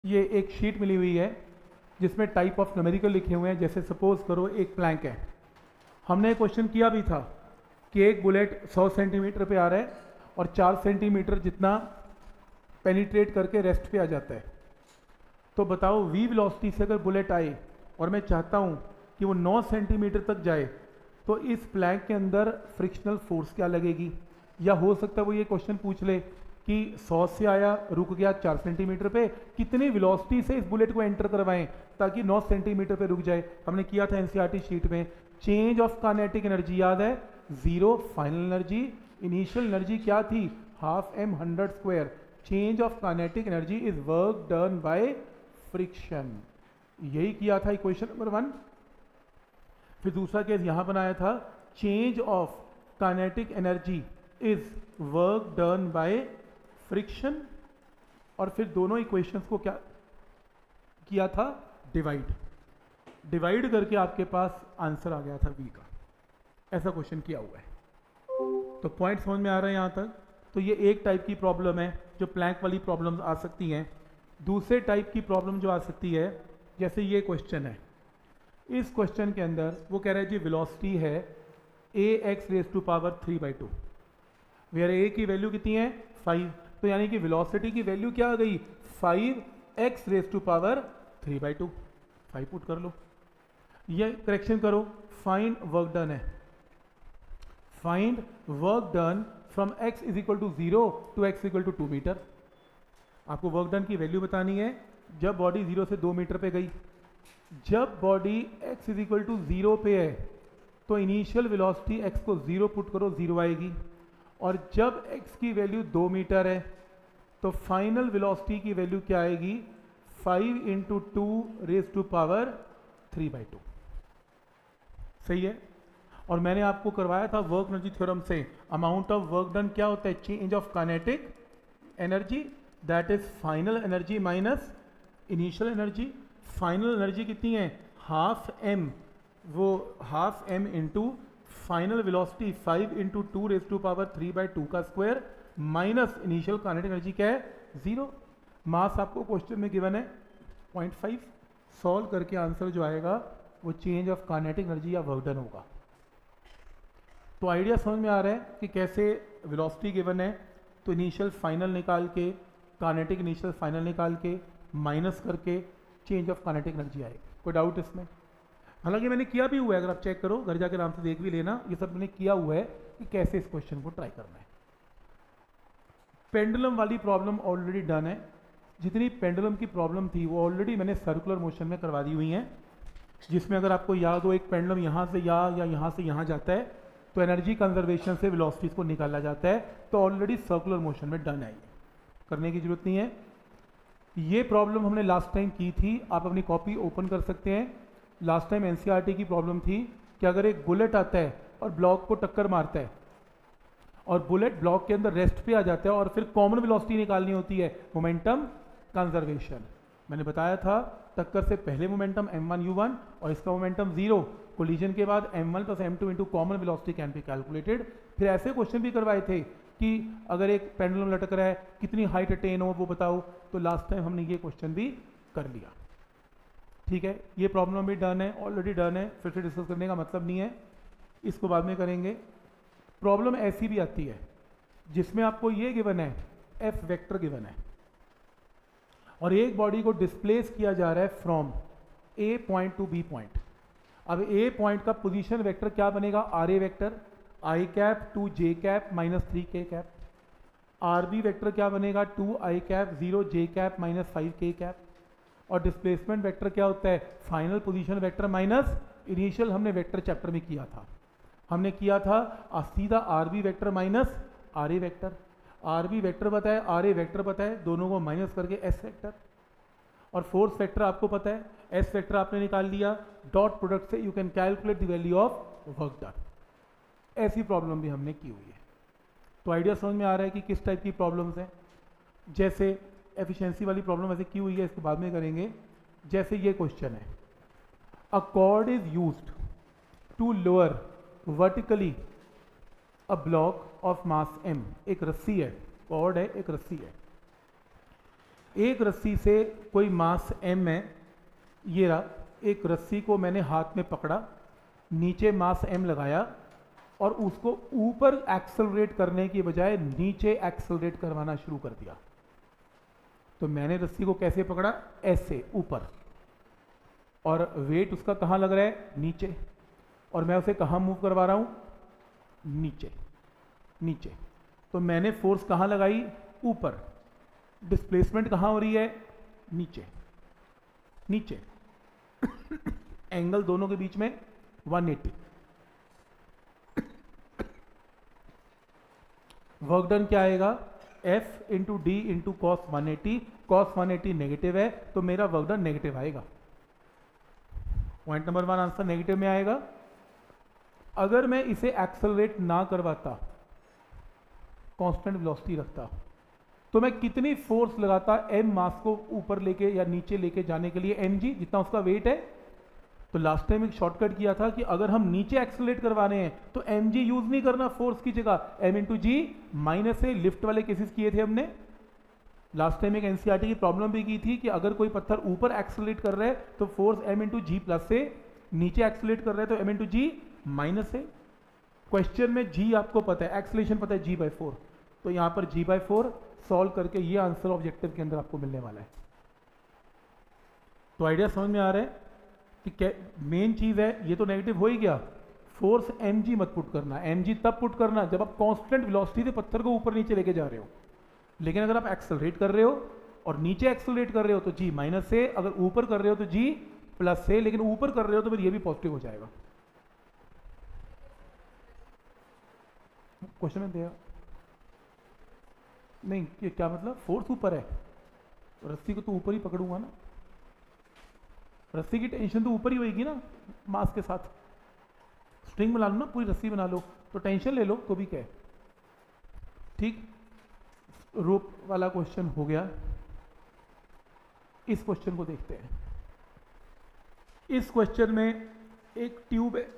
ये एक शीट मिली हुई है जिसमें टाइप ऑफ न्यूमेरिकल लिखे हुए हैं। जैसे सपोज करो एक प्लैंक है, हमने क्वेश्चन किया भी था कि एक बुलेट 100 सेंटीमीटर पे आ रहा है और 4 सेंटीमीटर जितना पेनिट्रेट करके रेस्ट पे आ जाता है। तो बताओ v वेलोसिटी से अगर बुलेट आए और मैं चाहता हूँ कि वो 9 सेंटीमीटर तक जाए, तो इस प्लैंक के अंदर फ्रिक्शनल फोर्स क्या लगेगी। या हो सकता है वो ये क्वेश्चन पूछ ले कि 100 से आया, रुक गया 4 सेंटीमीटर पे, कितनी वेलोसिटी से इस बुलेट को एंटर करवाएं ताकि 9 सेंटीमीटर पे रुक जाए। हमने किया था एनसीईआरटी शीट में, चेंज ऑफ काइनेटिक एनर्जी याद है, 0 फाइनल एनर्जी, इनिशियल एनर्जी क्या थी, half m 100 square. Change of kinetic energy is work done by friction. यही किया था इक्वेशन नंबर 1। फिर दूसरा केस यहां बनाया था, change of kinetic energy is work done by friction. और फिर दोनों इक्वेशंस को क्या किया था, डिवाइड करके आपके पास आंसर आ गया था v का। ऐसा क्वेश्चन किया हुआ है। तो पॉइंट समझ में आ रहा है यहाँ तक। तो ये एक टाइप की प्रॉब्लम है जो प्लैंक वाली प्रॉब्लम्स आ सकती हैं। दूसरे टाइप की प्रॉब्लम जो आ सकती है, जैसे ये क्वेश्चन है, इस क्वेश्चन के अंदर वो कह रहा है जी वेलोसिटी है ax⁻³ वेयर a की वैल्यू कितनी है 5। तो यानी कि वेलोसिटी की वैल्यू क्या आ गई 5x⁻³ 5 पुट कर लो। ये करेक्शन करो, फाइंड वर्क डन है, find work done from x = 0 to x = 2 metre. आपको वर्क डन की वैल्यू बतानी है जब बॉडी 0 से 2 मीटर पे गई। जब बॉडी x = 0 पे है तो इनिशियल वेलोसिटी x को 0 पुट करो, 0 आएगी। और जब x की वैल्यू 2 मीटर है तो फाइनल वेलोसिटी की वैल्यू क्या आएगी, 5 × 2⁻³ सही है। और मैंने आपको करवाया था वर्क एनर्जी थ्योरम से, अमाउंट ऑफ वर्क डन क्या होता है, change of kinetic energy, that is final energy minus initial energy. Final energy कितनी है, हाफ m, वो half m into final velocity 5 × 2⁻³ का square minus initial kinetic energy क्या है 0। मास आपको क्वेश्चन में गिवन है 0.5। सॉल्व करके आंसर जो आएगा वो चेंज ऑफ काइनेटिक एनर्जी या वर्क डन होगा। तो आइडिया समझ में आ रहा है कि कैसे वेलोसिटी गिवन है तो इनिशियल फाइनल निकाल के, काइनेटिक इनिशियल फाइनल निकाल के माइनस करके चेंज ऑफ काइनेटिक एनर्जी आएगी। कोई डाउट इसमें? हालांकि मैंने किया भी हुआ है, अगर आप चेक करो घर जाकर आराम से देख भी लेना, ये सब मैंने किया हुआ है कि कैसे इस क्वेश्चन को ट्राई करना है। पेंडुलम वाली प्रॉब्लम ऑलरेडी डन है। जितनी पेंडुलम की प्रॉब्लम थी वो ऑलरेडी मैंने सर्कुलर मोशन में करवा दी हुई हैं, जिसमें अगर आपको याद हो एक पेंडुलम यहाँ से या यहाँ से यहाँ जाता है तो एनर्जी कंजर्वेशन से वेलोसिटीज को निकाला जाता है। तो ऑलरेडी सर्कुलर मोशन में डन है, ये करने की जरूरत नहीं है। ये प्रॉब्लम हमने लास्ट टाइम की थी, आप अपनी कॉपी ओपन कर सकते हैं। लास्ट टाइम एनसीईआरटी की प्रॉब्लम थी कि अगर एक बुलेट आता है और ब्लॉक को टक्कर मारता है और बुलेट ब्लॉक के अंदर रेस्ट पे आ जाता है और फिर कॉमन वेलोसिटी निकालनी होती है, मोमेंटम कंजर्वेशन। मैंने बताया था टक्कर से पहले मोमेंटम m1 u1 और इसका मोमेंटम 0, कोलिजन के बाद m1 + m2 into common velocity can be calculated. फिर ऐसे क्वेश्चन भी करवाए थे कि अगर एक पेंडुलम लटक रहा है कितनी हाइट अटेन हो वो बताओ। तो लास्ट टाइम हमने ये क्वेश्चन भी कर लिया, ठीक है। ये प्रॉब्लम भी डन है, ऑलरेडी डन है, फिर से डिस्कस करने का मतलब नहीं है, इसको बाद में करेंगे। प्रॉब्लम ऐसी भी आती है जिसमें आपको ये गिवन है, f वेक्टर गिवन है और एक बॉडी को डिस्प्लेस किया जा रहा है from a point to b point. अब a पॉइंट का पोजीशन वेक्टर क्या बनेगा, ra vector, i cap 2j cap -3k cap. rb vector क्या बनेगा, 2i cap 0j cap -5k cap. और डिस्प्लेसमेंट वेक्टर क्या होता है, final position vector minus initial. हमने वेक्टर चैप्टर में किया था, हमने किया था सीधा RB vector minus R A vector. RB vector बताए, आर ए वेक्टर बताए, दोनों को माइनस करके एस वेक्टर। और फोर्स वेक्टर आपको पता है, एस वेक्टर आपने निकाल लिया, डॉट प्रोडक्ट से you can calculate the value of work done. ऐसी प्रॉब्लम भी हमने की हुई है। तो आइडिया समझ में आ रहा है कि किस टाइप की प्रॉब्लम्स हैं। जैसे एफिशिएंसी वाली प्रॉब्लम ऐसे की हुई है, इसको बाद में करेंगे। जैसे ये क्वेश्चन है, a cord is used to lower vertically a block of mass m। एक रस्सी है, कॉर्ड है, एक रस्सी है। एक रस्सी से कोई मास m है, ये रहा, एक रस्सी को मैंने हाथ में पकड़ा, नीचे मास m लगाया और उसको ऊपर एक्सेलरेट करने की बजाय नीचे एक्सेलरेट करवाना शुरू कर दिया। तो मैंने रस्सी को कैसे पकड़ा? ऐसे ऊपर, और वेट उसका कहाँ लग रहा है? नीचे, और मैं उसे कहाँ मूव करवा रहा हूँ? नीचे, नीचे। तो मैंने फोर्स कहाँ लगाई? ऊपर। डिस्प्लेसमेंट कहाँ हो रही है? नीचे, नीचे। एंगल दोनों के बीच में 180। वर्क डन क्या आएगा? F into D into cos 180। Cos 180 negative है, तो मेरा वर्क डन नेगेटिव आएगा। पॉइंट नंबर 1 आंसर नेगेटिव में आएगा। अगर मैं इसे एक्सेलरेट ना करवाता, कांस्टेंट वेलोसिटी रखता, तो मैं कितनी फोर्स लगाता m मास को ऊपर लेके या नीचे लेके जाने के लिए? mg, जितना उसका वेट है। तो लास्ट टाइम एक शॉर्टकट किया था कि अगर हम नीचे एक्सेलरेट करवाने हैं तो mg यूज नहीं करना फोर्स की जगह, m इंटू जी माइनस से। लिफ्ट वाले केसेस किए थे हमने लास्ट टाइम। एक एनसीईआरटी की प्रॉब्लम भी की थी कि अगर कोई पत्थर ऊपर एक्सेलरेट कर रहा है तो force m into G plus से, नीचे एक्सेलरेट कर रहा है तो m इंटू जी माइनस से। क्वेश्चन में g आपको पता है, एक्सेलरेशन पता है g/4, तो यहाँ पर g/4 सॉल्व करके ये आंसर ऑब्जेक्टिव के अंदर आपको मिलने वाला है। तो आइडिया समझ में आ रहा है कि मेन चीज है, ये तो नेगेटिव हो ही गया। फोर्स mg मत पुट करना, mg तब पुट करना जब आप कांस्टेंट वेलोसिटी से पत्थर को ऊपर नीचे लेके जा रहे हो। लेकिन अगर आप एक्सेलरेट कर रहे हो और नीचे एक्सेलरेट कर रहे हो तो g माइनस से, अगर ऊपर कर रहे हो तो g प्लस से। लेकिन ऊपर कर रहे हो तो फिर ये भी पॉजिटिव हो जाएगा। क्वेश्चन में दिया नहीं, ये क्या मतलब? फोर्स ऊपर है, रस्सी को तो ऊपर ही पकड़ूंगा ना, रस्सी की टेंशन तो ऊपर ही होगी ना मास के साथ। स्ट्रिंग बना लो ना, पूरी रस्सी बना लो तो टेंशन ले लो तो भी क्या है, ठीक। रोप वाला क्वेश्चन हो गया। इस क्वेश्चन को देखते हैं। इस क्वेश्चन में एक ट्यूब है,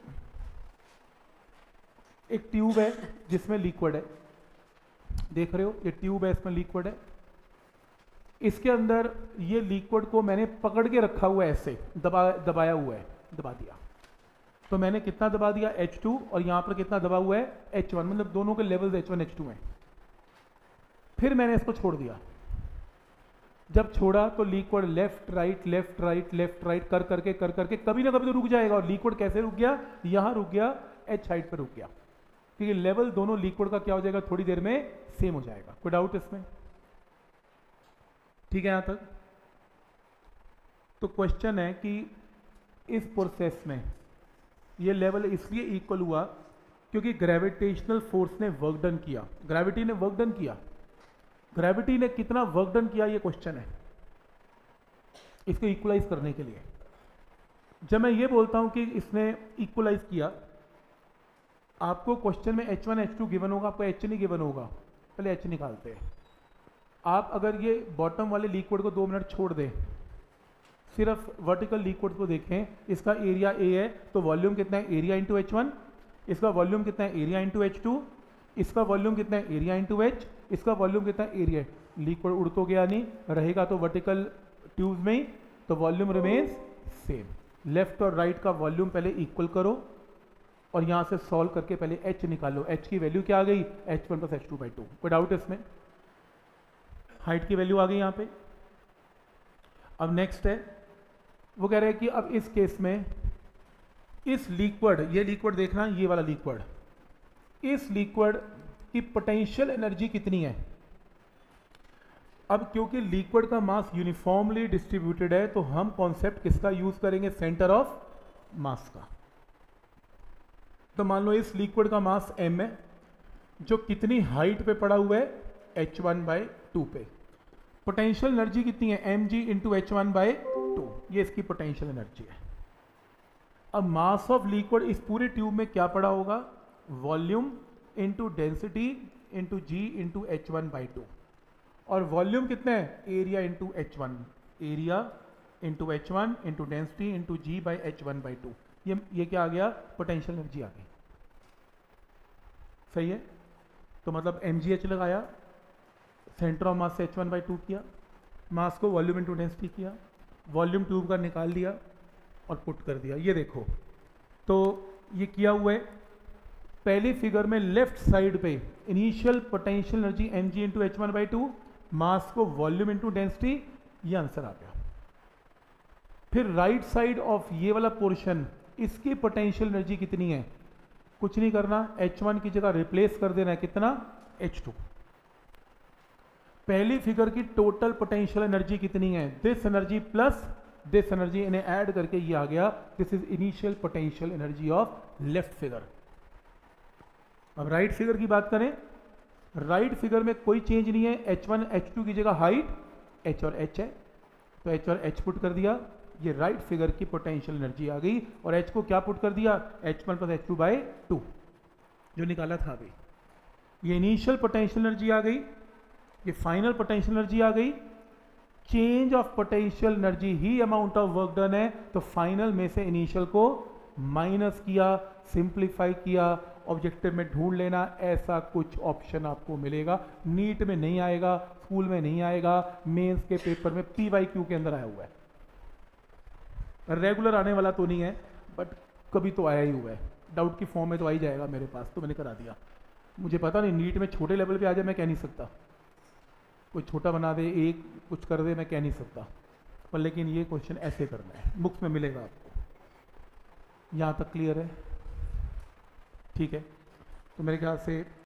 एक ट्यूब है जिसमें लिक्विड है, देख रहे हो ये ट्यूब है, इसमें लिक्विड है। इसके अंदर ये लिक्विड को मैंने पकड़ के रखा हुआ है, ऐसे दबाया हुआ है, दबा दिया। तो मैंने कितना दबा दिया? H2, और यहां पर कितना दबा हुआ है? H1, मतलब दोनों के लेवल्स H1 H2 हैं। फिर मैंने इसको छोड़ दिया। जब छोड़ा तो liquid left right left right left right कर करके कभी ना कभी तो रुक जाएगा। और लिक्विड कैसे रुक गया? यहां रुक गया, H हाइट पर रुक गया, क्योंकि लेवल दोनों लिक्विड का क्या हो जाएगा? थोड़ी देर में सेम हो जाएगा। कोई डाउट इसमें? ठीक है यहां तक। तो क्वेश्चन है कि इस प्रोसेस में ये लेवल इसलिए इक्वल हुआ क्योंकि ग्रेविटेशनल फोर्स ने वर्क डन किया, ग्रेविटी ने वर्क डन किया। ग्रेविटी ने कितना वर्क डन किया, ये क्वेश्चन है इसको इक्वलाइज करने के लिए। जब मैं ये बोलता हूं कि इसने इक्वलाइज किया, आपको क्वेश्चन में H1 H2 गिवन होगा, आपको H नहीं गिवन होगा। पहले H निकालते हैं। आप अगर ये बॉटम वाले लिक्विड को 2 मिनट छोड़ दें, सिर्फ वर्टिकल लिक्विड को देखें, इसका एरिया A है तो वॉल्यूम कितना है? Area into H1। इसका वॉल्यूम कितना है? Area into H2। इसका वॉल्यूम कितना है? Area into H। इसका वॉल्यूम कितना है? एरिया। लिक्विड उड़ तो गया नहीं, रहेगा तो वर्टिकल ट्यूब में ही, तो वॉल्यूम रिमेन्स सेम। लेफ्ट और राइट का वॉल्यूम पहले इक्वल करो और यहां से सॉल्व करके पहले H निकालो। H की वैल्यू क्या आ गई? H1 plus H2/2। कोई डाउट इसमें? हाइट की वैल्यू आ गई यहां पे। अब नेक्स्ट है, वो कह रहे हैं कि अब इस केस में इस लिक्विड, ये लिक्विड देखना, ये वाला लिक्विड, इस लिक्विड की पोटेंशियल एनर्जी कितनी है? अब क्योंकि लिक्विड का मास यूनिफॉर्मली डिस्ट्रीब्यूटेड है तो हम कॉन्सेप्ट किसका यूज करेंगे? सेंटर ऑफ मास का। तो मान लो इस लिक्विड का मास m है, जो कितनी हाइट पे पड़ा हुआ है? H1/2 पे। पोटेंशियल एनर्जी कितनी है? mg इंटू H1/2, ये इसकी पोटेंशियल एनर्जी है। अब मास ऑफ लिक्विड इस पूरे ट्यूब में क्या पड़ा होगा? Volume into density into G into H1/2। और वॉल्यूम कितना है? Area into H1, area into H1 into density into G/H1/2। ये क्या आ गया? पोटेंशियल एनर्जी आ गई। सही है। तो मतलब mgh लगाया, सेंटर ऑफ मास से H1/2 किया, मास को वॉल्यूम इनटू डेंसिटी किया, वॉल्यूम ट्यूब का निकाल दिया और पुट कर दिया। ये देखो, तो ये किया हुआ है। पहली फिगर में लेफ्ट साइड पे initial potential energy mg into H one by two, mass को वॉल्यूम इंटू डेंसिटी, ये आंसर आ गया। फिर राइट साइड ऑफ ये वाला पोर्शन, इसकी पोटेंशियल एनर्जी कितनी है, कुछ नहीं करना, H1 की जगह रिप्लेस कर देना है, कितना, H2। पहली फिगर की टोटल पोटेंशियल एनर्जी कितनी है, this energy plus this energy, इन्हें ऐड करके ये आ गया, this is initial potential energy of left figure. अब राइट फिगर की बात करें, राइट फिगर में कोई चेंज नहीं है, H1 H2 की जगह हाइट H और H है, तो H और H पुट कर दिया, ये राइट फिगर की पोटेंशियल एनर्जी आ गई। और H को क्या पुट कर दिया, H1 प्लस H2 बाई 2 जो निकाला था अभी। ये इनिशियल पोटेंशियल एनर्जी आ गई, ये फाइनल पोटेंशियल एनर्जी आ गई। चेंज ऑफ पोटेंशियल एनर्जी ही अमाउंट ऑफ वर्क डन है, तो फाइनल में से इनिशियल को माइनस किया, सिंप्लीफाई किया, ऑब्जेक्टिव में ढूंढ लेना। ऐसा कुछ ऑप्शन आपको मिलेगा, नीट में नहीं आएगा, स्कूल में नहीं आएगा, मेंस के पेपर में PYQ के अंदर आया हुआ है, रेगुलर आने वाला तो नहीं है, बट कभी तो आया ही हुआ है, डाउट की फॉर्म में तो आ ही जाएगा मेरे पास, तो मैंने करा दिया। मुझे पता नहीं नीट में छोटे लेवल पे आ जाए, मैं कह नहीं सकता, कोई छोटा बना दे, एक कुछ कर दे, मैं कह नहीं सकता, पर लेकिन ये क्वेश्चन ऐसे करना है, बुक्स में मिलेगा आपको। यहाँ तक क्लियर है, ठीक है। तो मेरे ख्याल से